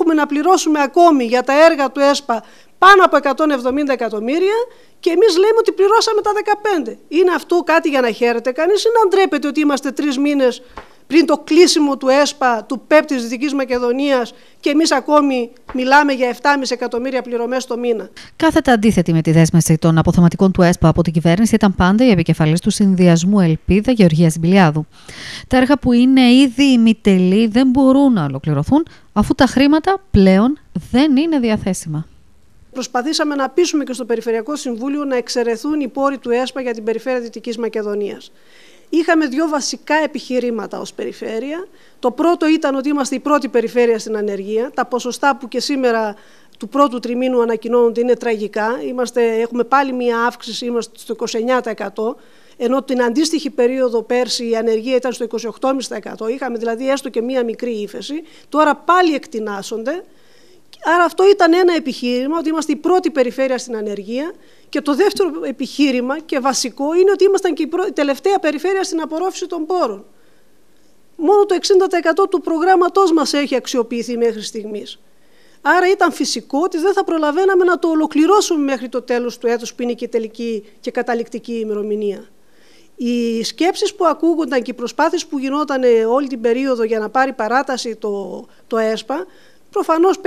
έχουμε να πληρώσουμε ακόμη για τα έργα του ΕΣΠΑ πάνω από 170 εκατομμύρια και εμείς λέμε ότι πληρώσαμε τα 15. Είναι αυτό κάτι για να χαίρεται κανείς ή να ντρέπεται ότι είμαστε 3 μήνες πριν το κλείσιμο του ΕΣΠΑ, του ΠΕΠ της Δυτικής Μακεδονίας και εμείς ακόμη μιλάμε για 7,5 εκατομμύρια πληρωμές το μήνα. Κάθετα αντίθετη με τη δέσμευση των αποθεματικών του ΕΣΠΑ από την κυβέρνηση ήταν πάντα η επικεφαλής του συνδυασμού Ελπίδα Γεωργία Συμπηλιάδου. Τα έργα που είναι ήδη ημιτελή δεν μπορούν να ολοκληρωθούν αφού τα χρήματα πλέον δεν είναι διαθέσιμα. Προσπαθήσαμε να πείσουμε και στο Περιφερειακό Συμβούλιο να εξαιρεθούν οι πόροι του ΕΣΠΑ για την περιφέρεια Δυτικής Μακεδονίας. Είχαμε 2 βασικά επιχειρήματα ως περιφέρεια. Το πρώτο ήταν ότι είμαστε η πρώτη περιφέρεια στην ανεργία. Τα ποσοστά που και σήμερα του πρώτου τριμήνου ανακοινώνονται είναι τραγικά. Έχουμε πάλι μία αύξηση, είμαστε στο 29%, ενώ την αντίστοιχη περίοδο πέρσι η ανεργία ήταν στο 28,5%. Είχαμε δηλαδή έστω και μία μικρή ύφεση. Τώρα πάλι εκτινάσσονται. Άρα αυτό ήταν ένα επιχείρημα, ότι είμαστε η πρώτη περιφέρεια στην ανεργία. Και το δεύτερο επιχείρημα και βασικό είναι ότι ήμασταν και η τελευταία περιφέρεια στην απορρόφηση των πόρων. Μόνο το 60% του προγράμματός μας έχει αξιοποιηθεί μέχρι στιγμής. Άρα ήταν φυσικό ότι δεν θα προλαβαίναμε να το ολοκληρώσουμε μέχρι το τέλος του έτους που είναι και η τελική και καταληκτική ημερομηνία. Οι σκέψεις που ακούγονταν και οι προσπάθειες που γινόταν όλη την περίοδο για να πάρει παράταση το ΕΣΠΑ προφανώς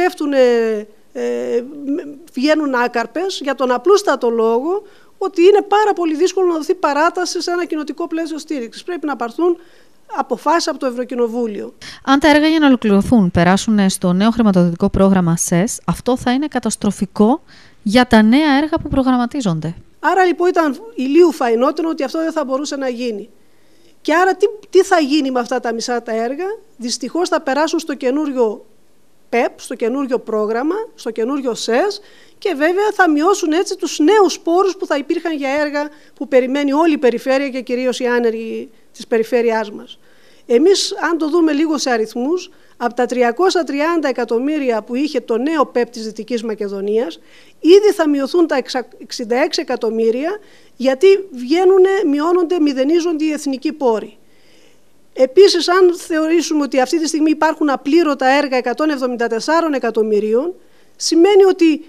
βγαίνουν άκαρπες για τον απλούστατο λόγο ότι είναι πάρα πολύ δύσκολο να δοθεί παράταση σε ένα κοινοτικό πλαίσιο στήριξης. Πρέπει να πάρθουν αποφάσεις από το Ευρωκοινοβούλιο. Αν τα έργα για να ολοκληρωθούν περάσουν στο νέο χρηματοδοτικό πρόγραμμα ΣΕΣ, αυτό θα είναι καταστροφικό για τα νέα έργα που προγραμματίζονται. Άρα λοιπόν ήταν ηλίου φαϊνότερο ότι αυτό δεν θα μπορούσε να γίνει. Και άρα τι θα γίνει με αυτά τα μισά τα έργα? Δυστυχώς θα περάσουν στο καινούριο ΠΕΠ, στο καινούριο πρόγραμμα, στο καινούριο ΣΕΣ και βέβαια θα μειώσουν έτσι τους νέους πόρους που θα υπήρχαν για έργα που περιμένει όλη η περιφέρεια και κυρίως οι άνεργοι της περιφέρειάς μας. Εμείς, αν το δούμε λίγο σε αριθμούς, από τα 330 εκατομμύρια που είχε το νέο ΠΕΠ της Δυτικής Μακεδονίας, ήδη θα μειωθούν τα 66 εκατομμύρια γιατί μειώνονται, μηδενίζονται οι εθνικοί πόροι. Επίσης, αν θεωρήσουμε ότι αυτή τη στιγμή υπάρχουν απλήρωτα έργα 174 εκατομμυρίων, σημαίνει ότι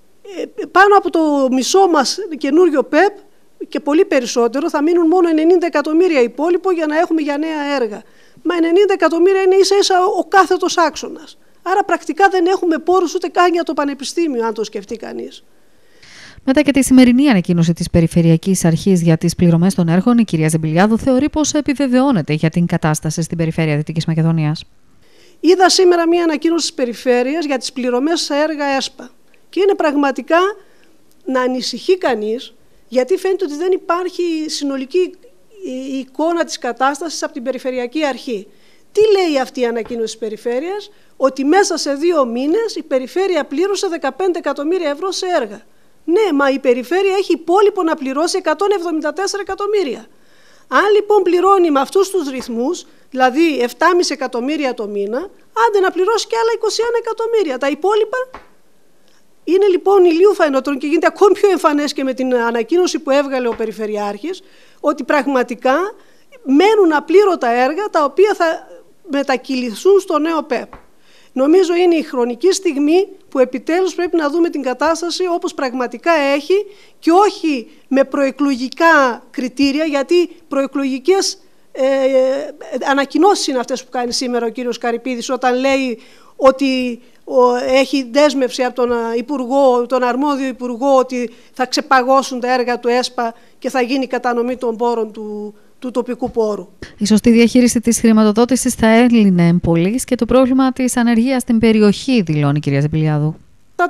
πάνω από το μισό μας καινούριο ΠΕΠ και πολύ περισσότερο θα μείνουν μόνο 90 εκατομμύρια υπόλοιπο για να έχουμε για νέα έργα. Μα 90 εκατομμύρια είναι ίσα ίσα ο κάθετος άξονας. Άρα πρακτικά δεν έχουμε πόρους ούτε καν για το πανεπιστήμιο, αν το σκεφτεί κανείς. Μετά και τη σημερινή ανακοίνωση της Περιφερειακής Αρχής για τις πληρωμές των έργων, η κυρία Συμπηλιάδου θεωρεί πως επιβεβαιώνεται για την κατάσταση στην περιφέρεια Δυτικής Μακεδονίας. Είδα σήμερα μία ανακοίνωση της Περιφέρειας για τις πληρωμές σε έργα ΕΣΠΑ. Και είναι πραγματικά να ανησυχεί κανείς, γιατί φαίνεται ότι δεν υπάρχει συνολική εικόνα της κατάστασης από την Περιφερειακή Αρχή. Τι λέει αυτή η ανακοίνωση της Περιφέρειας? Ότι μέσα σε 2 μήνες η Περιφέρεια πλήρωσε 15 εκατομμύρια ευρώ σε έργα. Ναι, μα η Περιφέρεια έχει υπόλοιπο να πληρώσει 174 εκατομμύρια. Αν λοιπόν πληρώνει με αυτούς τους ρυθμούς, δηλαδή 7,5 εκατομμύρια το μήνα, άντε να πληρώσει και άλλα 21 εκατομμύρια. Τα υπόλοιπα είναι λοιπόν ηλίου φαϊνότερο και γίνεται ακόμη πιο εμφανές και με την ανακοίνωση που έβγαλε ο Περιφερειάρχης, ότι πραγματικά μένουν απλήρωτα έργα τα οποία θα μετακυληθούν στο νέο ΠΕΠ. Νομίζω είναι η χρονική στιγμή που επιτέλους πρέπει να δούμε την κατάσταση όπως πραγματικά έχει και όχι με προεκλογικά κριτήρια, γιατί προεκλογικές ανακοινώσεις είναι αυτές που κάνει σήμερα ο κύριος Καρυπίδης όταν λέει ότι έχει δέσμευση από τον αρμόδιο υπουργό ότι θα ξεπαγώσουν τα έργα του ΕΣΠΑ και θα γίνει κατανομή των πόρων του τοπικού πόρου. Η σωστή διαχείριση της χρηματοδότησης θα έλυνε εμπολής και το πρόβλημα της ανεργίας στην περιοχή, δηλώνει η κυρία Συμπηλιάδου. Τα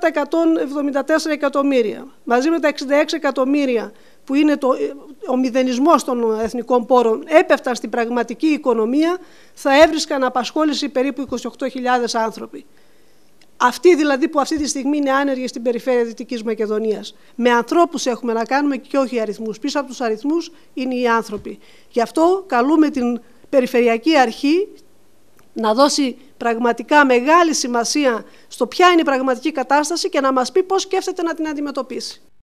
174 εκατομμύρια μαζί με τα 66 εκατομμύρια που είναι ο μηδενισμός των εθνικών πόρων έπεφταν στην πραγματική οικονομία, θα έβρισκαν απασχόληση περίπου 28.000 άνθρωποι. Αυτοί δηλαδή που αυτή τη στιγμή είναι άνεργοι στην περιφέρεια Δυτικής Μακεδονίας. Με ανθρώπους έχουμε να κάνουμε και όχι αριθμούς. Πίσω από τους αριθμούς είναι οι άνθρωποι. Γι' αυτό καλούμε την Περιφερειακή Αρχή να δώσει πραγματικά μεγάλη σημασία στο ποια είναι η πραγματική κατάσταση και να μας πει πώς σκέφτεται να την αντιμετωπίσει.